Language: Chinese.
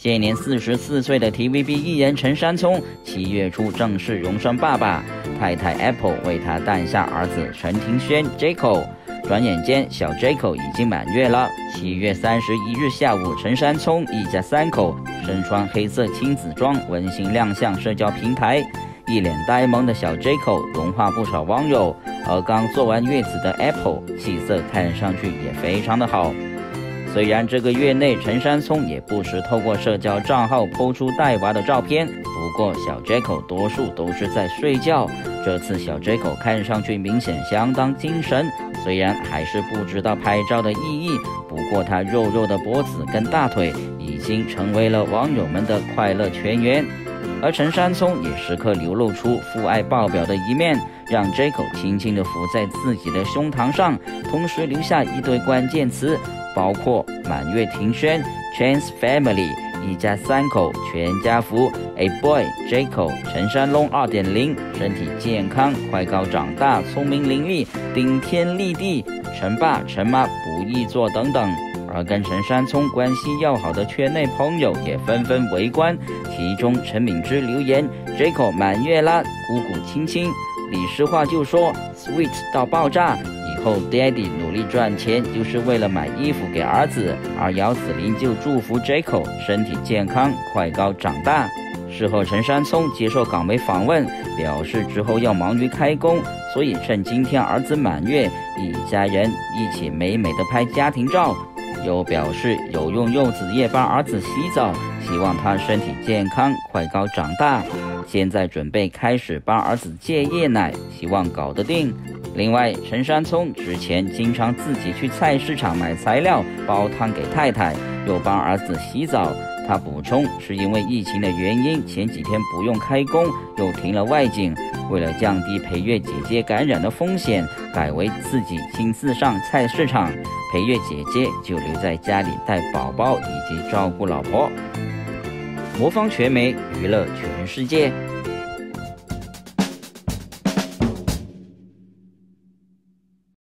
现年44岁的 TVB 艺人陈山聪，7月初正式荣升爸爸，太太 Apple 为他诞下儿子陈庭轩 Jaco。转眼间，小 Jaco 已经满月了。7月31日下午，陈山聪一家3口身穿黑色亲子装，温馨亮相社交平台。一脸呆萌的小 Jaco 融化不少网友，而刚做完月子的 Apple 气色看上去也非常的好。虽然这个月内陈山聪也不时透过社交账号抛出带娃的照片，不过小 Jaco 多数都是在睡觉。这次小 Jaco 看上去明显相当精神，虽然还是不知道拍照的意义，不过他肉肉的脖子跟大腿已经成为了网友们的快乐泉源。而陈山聪也时刻流露出父爱爆表的一面，让 Jaco 轻轻地伏在自己的胸膛上，同时留下一堆关键词，包括满月庭轩、Chance Family、一家3口全家福、A Boy Jaco、陈山龙 2.0、身体健康、快高长大、聪明伶俐、顶天立地、陈爸陈妈不易做等等。而跟陈山聪关系要好的圈内朋友也纷纷围观，其中陈敏之留言 Jaco 满月啦，鼓鼓亲亲。李诗画就说 Sweet 到爆炸，以后 Daddy 努力赚钱就是为了买衣服给儿子。而姚子羚就祝福 Jaco 身体健康，快高长大。事后陈山聪接受港媒访问，表示之后要忙于开工，所以趁今天儿子满月，一家人一起美美的拍家庭照。又表示有用柚子叶帮儿子洗澡，希望他身体健康，快高长大。现在准备开始帮儿子戒夜奶，希望搞得定。另外，陈山聪之前经常自己去菜市场买材料煲汤给太太，又帮儿子洗澡。他补充，是因为疫情的原因，前几天不用开工，又停了外景。为了降低陪月姐姐感染的风险，改为自己亲自上菜市场，陪月姐姐就留在家里带宝宝以及照顾老婆。魔方全媒娱乐全世界。